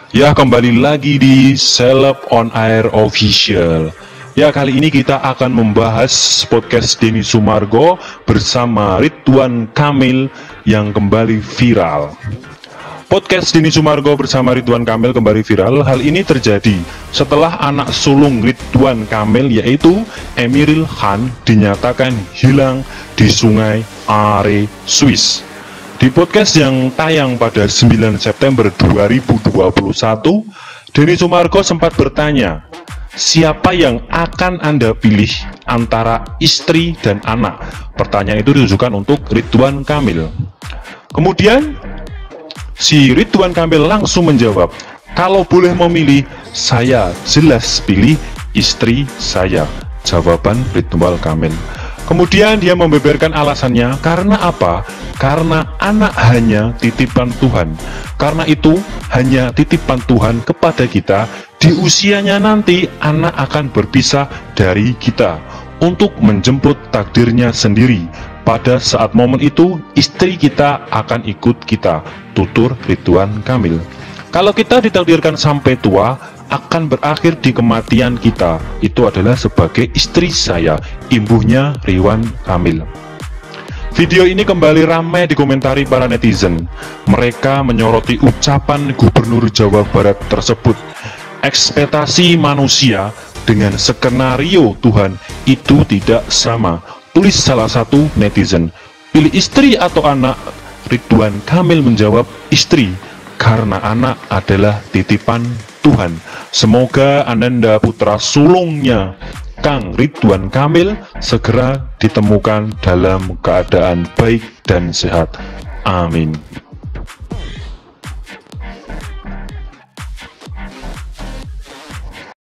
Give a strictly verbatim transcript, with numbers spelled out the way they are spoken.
Ya, kembali lagi di Seleb on Air Official. Ya, kali ini kita akan membahas podcast Denny Sumargo bersama Ridwan Kamil yang kembali viral. Podcast Denny Sumargo bersama Ridwan Kamil kembali viral. Hal ini terjadi setelah anak sulung Ridwan Kamil yaitu Emiril Khan dinyatakan hilang di Sungai Are, Swiss. Di podcast yang tayang pada sembilan September dua ribu dua puluh satu, Denny Sumargo sempat bertanya, siapa yang akan Anda pilih antara istri dan anak? Pertanyaan itu ditujukan untuk Ridwan Kamil. Kemudian, si Ridwan Kamil langsung menjawab, kalau boleh memilih, saya jelas pilih istri saya. Jawaban Ridwan Kamil. Kemudian dia membeberkan alasannya, karena apa? Karena anak hanya titipan Tuhan. Karena itu hanya titipan Tuhan kepada kita. Di usianya nanti anak akan berpisah dari kita untuk menjemput takdirnya sendiri. Pada saat momen itu istri kita akan ikut kita, tutur Ridwan Kamil. Kalau kita ditakdirkan sampai tua, akan berakhir di kematian kita. Itu adalah sebagai istri saya, imbuhnya Ridwan Kamil. Video ini kembali ramai dikomentari para netizen. Mereka menyoroti ucapan Gubernur Jawa Barat tersebut. Ekspektasi manusia dengan skenario Tuhan itu tidak sama, tulis salah satu netizen. Pilih istri atau anak? Ridwan Kamil menjawab istri, karena anak adalah titipan Tuhan. Semoga ananda putra sulungnya Kang Ridwan Kamil segera ditemukan dalam keadaan baik dan sehat. Amin.